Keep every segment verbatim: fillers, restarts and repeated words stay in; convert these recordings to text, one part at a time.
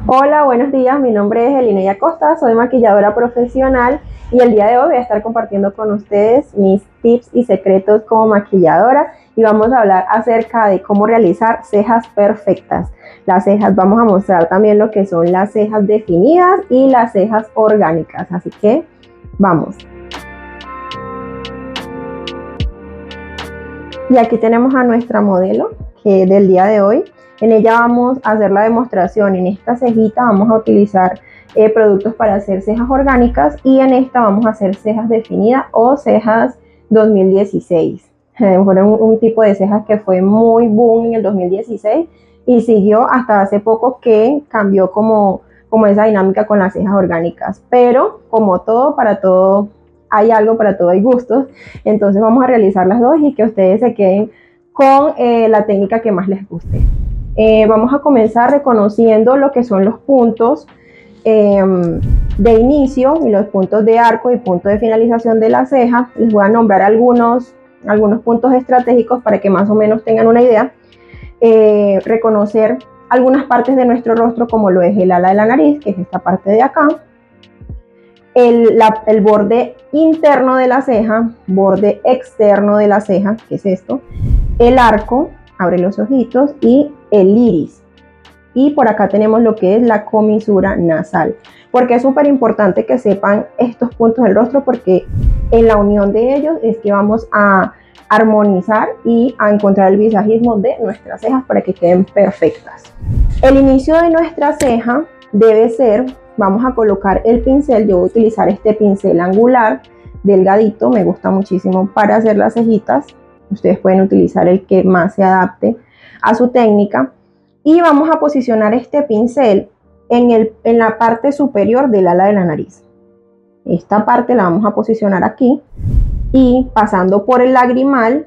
Hola, buenos días. Mi nombre es Elineya Acosta, soy maquilladora profesional y el día de hoy voy a estar compartiendo con ustedes mis tips y secretos como maquilladora y vamos a hablar acerca de cómo realizar cejas perfectas. Las cejas, vamos a mostrar también lo que son las cejas definidas y las cejas orgánicas, así que vamos. Y aquí tenemos a nuestra modelo que del día de hoy. En ella vamos a hacer la demostración. En esta cejita vamos a utilizar eh, productos para hacer cejas orgánicas y en esta vamos a hacer cejas definidas o cejas dos mil dieciséis. Fueron un, un tipo de cejas que fue muy boom en el dos mil dieciséis y siguió hasta hace poco que cambió como, como esa dinámica con las cejas orgánicas. Pero como todo, para todo hay algo, para todo hay gustos. Entonces vamos a realizar las dos y que ustedes se queden con eh, la técnica que más les guste. Eh, vamos a comenzar reconociendo lo que son los puntos eh, de inicio y los puntos de arco y puntos de finalización de la ceja. Les voy a nombrar algunos, algunos puntos estratégicos para que más o menos tengan una idea. Eh, reconocer algunas partes de nuestro rostro como lo es el ala de la nariz, que es esta parte de acá. El, la, el borde interno de la ceja, borde externo de la ceja, que es esto. El arco, abre los ojitos, y el iris. Y por acá tenemos lo que es la comisura nasal. Porque es súper importante que sepan estos puntos del rostro, porque en la unión de ellos es que vamos a armonizar y a encontrar el visajismo de nuestras cejas para que queden perfectas. El inicio de nuestra ceja debe ser, vamos a colocar el pincel, yo voy a utilizar este pincel angular, delgadito, me gusta muchísimo para hacer las cejitas. Ustedes pueden utilizar el que más se adapte a su técnica. Y vamos a posicionar este pincel en, el, en la parte superior del ala de la nariz. Esta parte la vamos a posicionar aquí. Y pasando por el lagrimal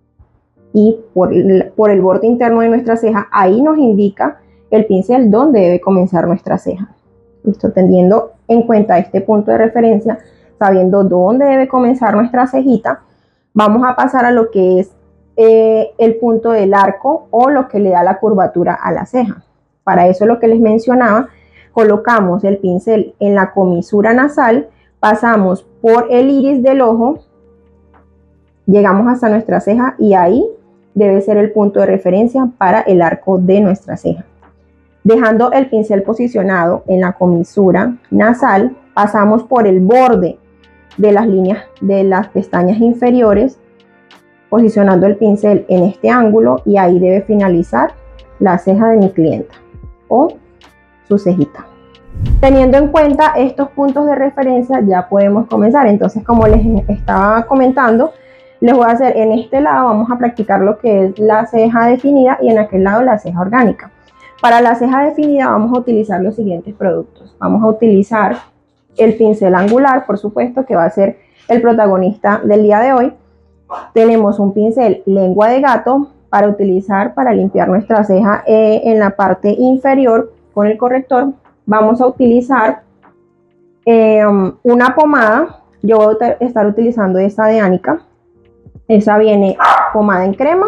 y por el, por el borde interno de nuestra ceja, ahí nos indica el pincel dónde debe comenzar nuestra ceja. Listo, teniendo en cuenta este punto de referencia, sabiendo dónde debe comenzar nuestra cejita, vamos a pasar a lo que es eh, el punto del arco o lo que le da la curvatura a la ceja. Para eso, lo que les mencionaba, colocamos el pincel en la comisura nasal, pasamos por el iris del ojo, llegamos hasta nuestra ceja y ahí debe ser el punto de referencia para el arco de nuestra ceja. Dejando el pincel posicionado en la comisura nasal, pasamos por el borde de las líneas de las pestañas inferiores, posicionando el pincel en este ángulo y ahí debe finalizar la ceja de mi clienta o su cejita. Teniendo en cuenta estos puntos de referencia, ya podemos comenzar. Entonces, como les estaba comentando, les voy a hacer en este lado, vamos a practicar lo que es la ceja definida y en aquel lado la ceja orgánica. Para la ceja definida vamos a utilizar los siguientes productos. Vamos a utilizar el pincel angular, por supuesto, que va a ser el protagonista del día de hoy. Tenemos un pincel lengua de gato para utilizar para limpiar nuestra ceja eh, en la parte inferior con el corrector. Vamos a utilizar eh, una pomada. Yo voy a estar utilizando esta de Anika. Esa viene pomada en crema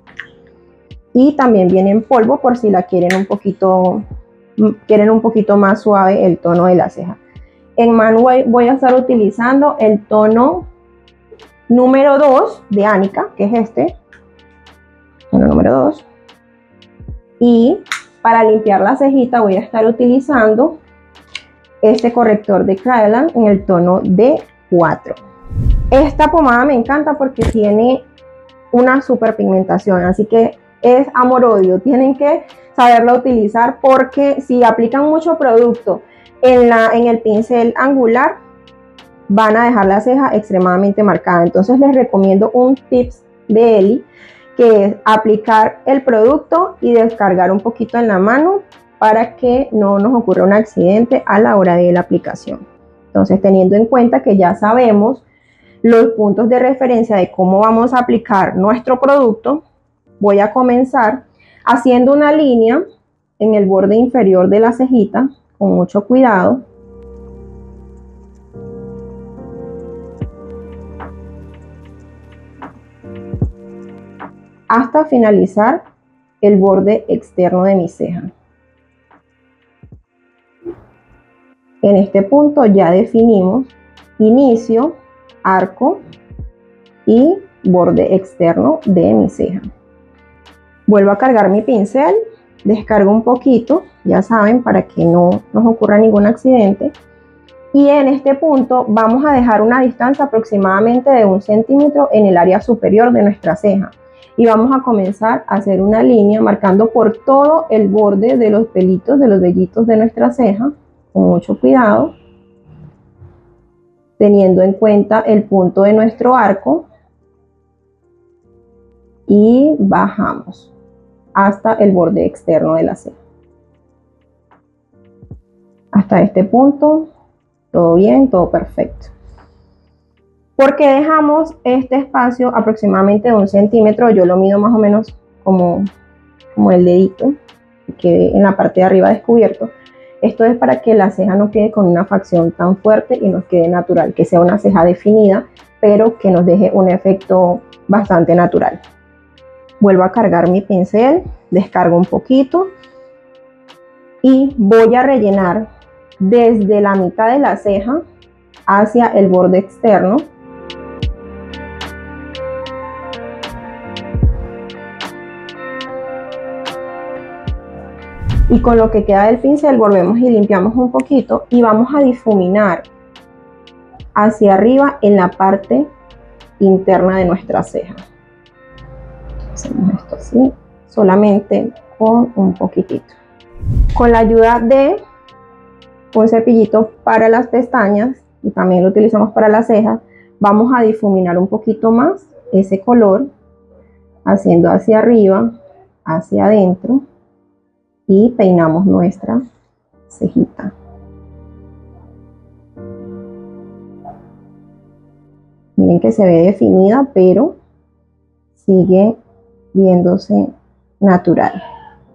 y también viene en polvo por si la quieren un poquito, quieren un poquito más suave el tono de la ceja. En mano voy a estar utilizando el tono número dos de Anika, que es este, tono número dos. Y para limpiar la cejita voy a estar utilizando este corrector de Kryolan en el tono D cuatro. Esta pomada me encanta porque tiene una super pigmentación, así que es amor-odio. Tienen que saberla utilizar porque si aplican mucho producto en, la, en el pincel angular, van a dejar la ceja extremadamente marcada. Entonces les recomiendo un tips de Eli, que es aplicar el producto y descargar un poquito en la mano para que no nos ocurra un accidente a la hora de la aplicación. Entonces, teniendo en cuenta que ya sabemos los puntos de referencia de cómo vamos a aplicar nuestro producto, voy a comenzar haciendo una línea en el borde inferior de la cejita con mucho cuidado. Hasta finalizar el borde externo de mi ceja. En este punto ya definimos inicio, arco y borde externo de mi ceja. Vuelvo a cargar mi pincel, descargo un poquito, ya saben, para que no nos ocurra ningún accidente. Y en este punto vamos a dejar una distancia aproximadamente de un centímetro en el área superior de nuestra ceja. Y vamos a comenzar a hacer una línea marcando por todo el borde de los pelitos, de los vellitos de nuestra ceja, con mucho cuidado, teniendo en cuenta el punto de nuestro arco, y bajamos hasta el borde externo de la ceja. Hasta este punto, todo bien, todo perfecto. ¿Por qué dejamos este espacio aproximadamente de un centímetro? Yo lo mido más o menos como, como el dedito, que quede en la parte de arriba descubierto. Esto es para que la ceja no quede con una facción tan fuerte y nos quede natural, que sea una ceja definida, pero que nos deje un efecto bastante natural. Vuelvo a cargar mi pincel, descargo un poquito y voy a rellenar desde la mitad de la ceja hacia el borde externo. Y con lo que queda del pincel volvemos y limpiamos un poquito y vamos a difuminar hacia arriba en la parte interna de nuestra ceja. Hacemos esto así, solamente con un poquitito. Con la ayuda de un cepillito para las pestañas, y también lo utilizamos para las cejas, vamos a difuminar un poquito más ese color, haciendo hacia arriba, hacia adentro, y peinamos nuestra cejita. Miren que se ve definida, pero sigue viéndose natural,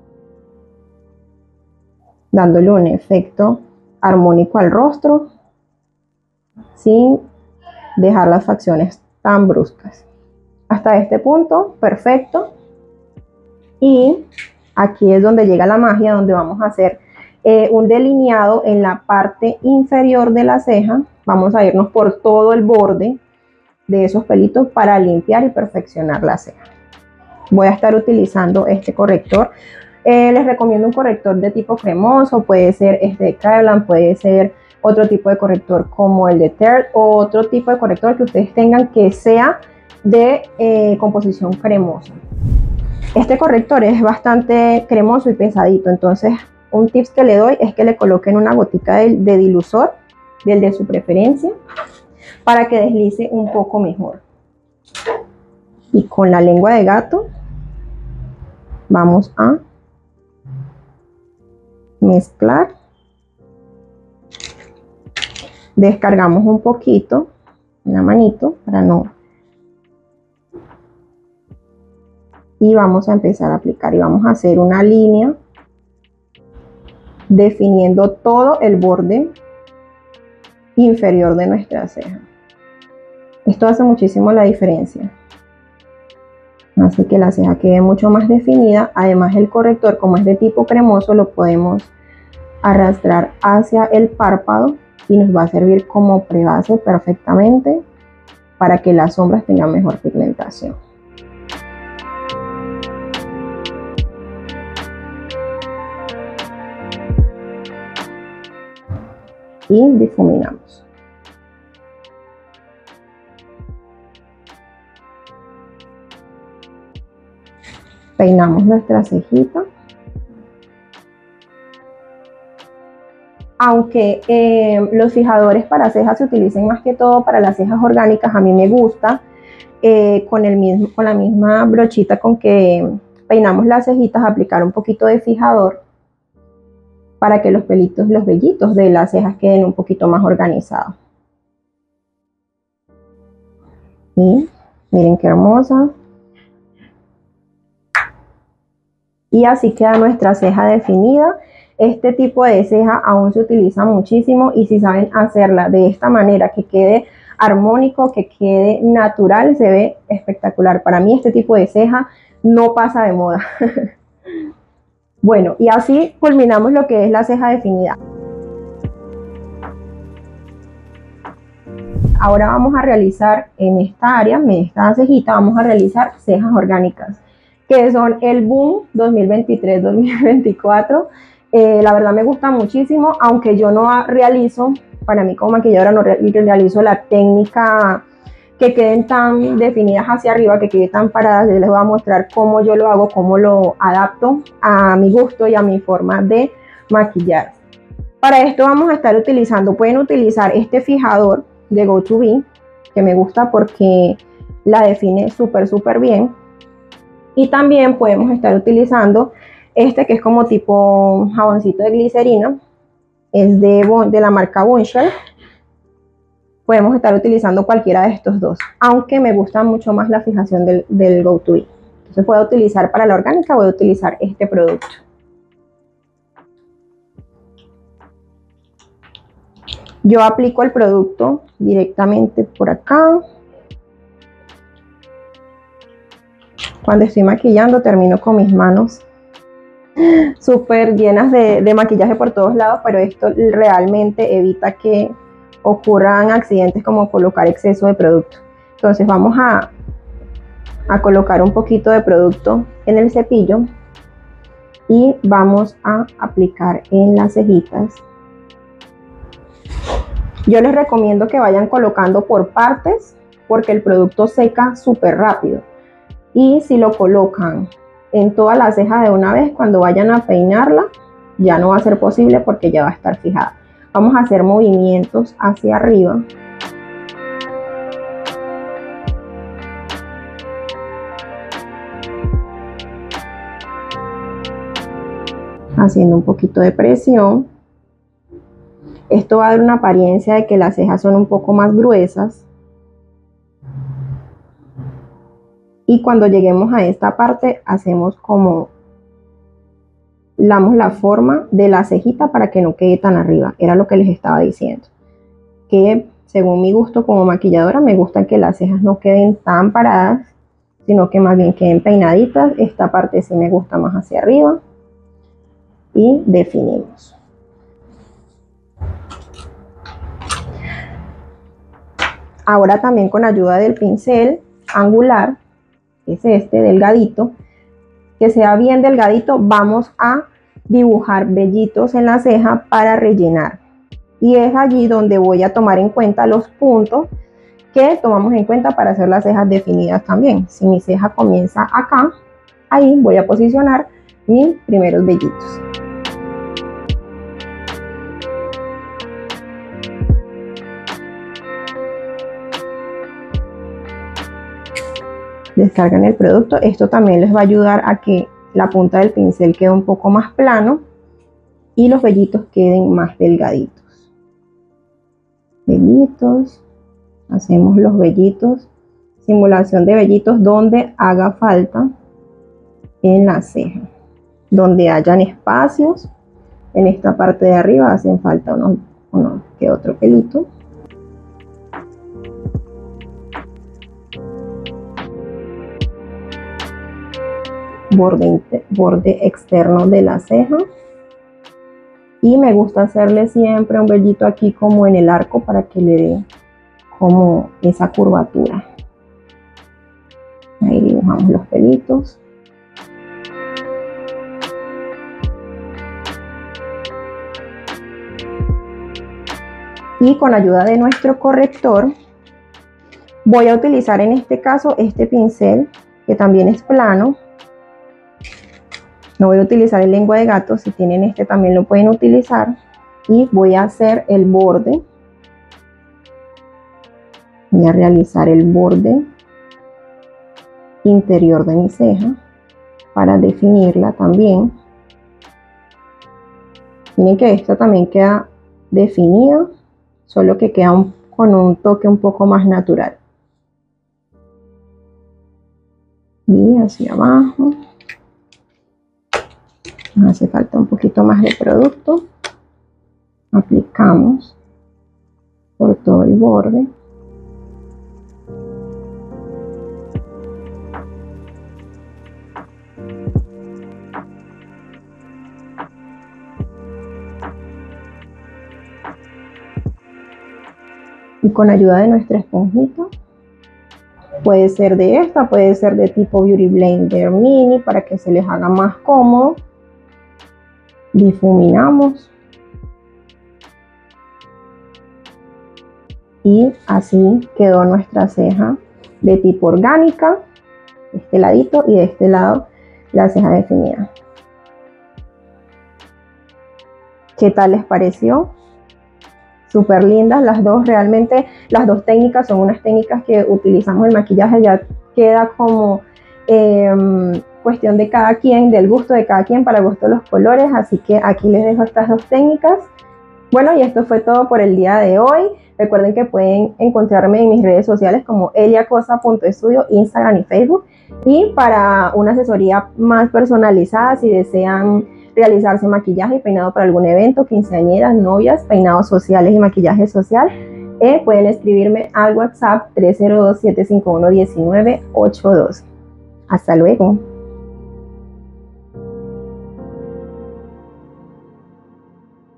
dándole un efecto armónico al rostro sin dejar las facciones tan bruscas. Hasta este punto, perfecto. Y aquí es donde llega la magia, donde vamos a hacer eh, un delineado en la parte inferior de la ceja. Vamos a irnos por todo el borde de esos pelitos para limpiar y perfeccionar la ceja. Voy a estar utilizando este corrector. Eh, les recomiendo un corrector de tipo cremoso, puede ser este de Kevlar, puede ser otro tipo de corrector como el de Tarte, o otro tipo de corrector que ustedes tengan que sea de eh, composición cremosa. Este corrector es bastante cremoso y pesadito, entonces un tips que le doy es que le coloquen una gotica de, de dilusor, del de su preferencia, para que deslice un poco mejor. Y con la lengua de gato vamos a mezclar, descargamos un poquito en la manito para no, y vamos a empezar a aplicar y vamos a hacer una línea definiendo todo el borde inferior de nuestra ceja. Esto hace muchísimo la diferencia, hace que la ceja quede mucho más definida. Además, el corrector, como es de tipo cremoso, lo podemos arrastrar hacia el párpado y nos va a servir como prebase perfectamente para que las sombras tengan mejor pigmentación. Y difuminamos. Peinamos nuestra cejita. Aunque eh, los fijadores para cejas se utilicen más que todo para las cejas orgánicas, a mí me gusta eh, con, el mismo, con la misma brochita con que peinamos las cejitas, aplicar un poquito de fijador para que los pelitos, los vellitos de las cejas queden un poquito más organizados. Y miren qué hermosa. Y así queda nuestra ceja definida. Este tipo de ceja aún se utiliza muchísimo, y si saben hacerla de esta manera, que quede armónico, que quede natural, se ve espectacular. Para mí este tipo de ceja no pasa de moda. Bueno, y así culminamos lo que es la ceja definida. ahora vamos a realizar en esta área, en esta cejita, vamos a realizar cejas orgánicas, que son el boom dos mil veintitrés dos mil veinticuatro. Eh, la verdad me gusta muchísimo, aunque yo no realizo, para mí como maquilladora no realizo la técnica que queden tan definidas hacia arriba, que queden tan paradas. Yo les voy a mostrar cómo yo lo hago, cómo lo adapto a mi gusto y a mi forma de maquillar. Para esto vamos a estar utilizando, pueden utilizar este fijador de Go To Be, que me gusta porque la define súper súper bien. Y también podemos estar utilizando este que es como tipo jaboncito de glicerina, es de, de la marca Bombshell. Podemos estar utilizando cualquiera de estos dos, aunque me gusta mucho más la fijación del, del Go To Be. Entonces puedo utilizar para la orgánica, voy a utilizar este producto. Yo aplico el producto directamente por acá. Cuando estoy maquillando termino con mis manos súper llenas de, de maquillaje por todos lados, pero esto realmente evita que ocurran accidentes como colocar exceso de producto. Entonces vamos a, a colocar un poquito de producto en el cepillo y vamos a aplicar en las cejitas. Yo les recomiendo que vayan colocando por partes porque el producto seca súper rápido, y si lo colocan en toda la ceja de una vez, cuando vayan a peinarla ya no va a ser posible porque ya va a estar fijada. Vamos a hacer movimientos hacia arriba. Haciendo un poquito de presión. Esto va a dar una apariencia de que las cejas son un poco más gruesas. Y cuando lleguemos a esta parte, hacemos como, damos la forma de la cejita para que no quede tan arriba. Era lo que les estaba diciendo. Que según mi gusto como maquilladora, me gusta que las cejas no queden tan paradas, sino que más bien queden peinaditas. Esta parte sí me gusta más hacia arriba. Y definimos. Ahora también con ayuda del pincel angular, que es este delgadito, que sea bien delgadito, vamos a dibujar vellitos en la ceja para rellenar. Y es allí donde voy a tomar en cuenta los puntos que tomamos en cuenta para hacer las cejas definidas también. Si mi ceja comienza acá, ahí voy a posicionar mis primeros vellitos. Descargan el producto. Esto también les va a ayudar a que la punta del pincel quede un poco más plano y los vellitos queden más delgaditos. Vellitos, hacemos los vellitos, simulación de vellitos donde haga falta en la ceja, donde hayan espacios. En esta parte de arriba hacen falta unos, unos que otro pelito. Borde, borde externo de la ceja, y me gusta hacerle siempre un vellito aquí como en el arco para que le dé como esa curvatura. Ahí dibujamos los pelitos. Y con ayuda de nuestro corrector voy a utilizar en este caso este pincel que también es plano. No voy a utilizar el lengua de gato, si tienen este también lo pueden utilizar. Y voy a hacer el borde. Voy a realizar el borde interior de mi ceja para definirla también. Miren que esta también queda definida, solo que queda un, con un toque un poco más natural. Y hacia abajo. Hace falta un poquito más de producto. Aplicamos por todo el borde. Y con ayuda de nuestra esponjita, puede ser de esta, puede ser de tipo Beauty Blender Mini para que se les haga más cómodo. Difuminamos. Y así quedó nuestra ceja de tipo orgánica, de este ladito y de este lado la ceja definida. ¿Qué tal les pareció? Súper lindas las dos, realmente las dos técnicas son unas técnicas que utilizamos el maquillaje, ya queda como eh, cuestión de cada quien, del gusto de cada quien, para gusto de los colores, así que aquí les dejo estas dos técnicas. Bueno, y esto fue todo por el día de hoy. Recuerden que pueden encontrarme en mis redes sociales como eliacosa punto estudio, Instagram y Facebook. Y para una asesoría más personalizada, si desean realizarse maquillaje y peinado para algún evento, quinceañeras, novias, peinados sociales y maquillaje social, eh, pueden escribirme al WhatsApp tres cero dos, siete cinco uno, uno nueve ocho dos. Hasta luego.